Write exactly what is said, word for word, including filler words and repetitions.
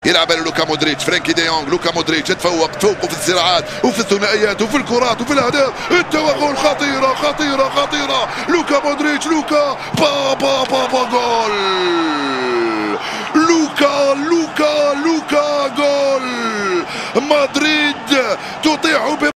يلعب على لوكا مودريتش، فرانكي دي يونغ، لوكا مودريتش يتفوق تفوقوا في الصراعات وفي الثنائيات وفي الكرات وفي الاهداف، التوغل خطيره خطيره خطيره، لوكا مودريتش، لوكا با با با با جول، لوكا لوكا لوكا جول، مدريد تطيح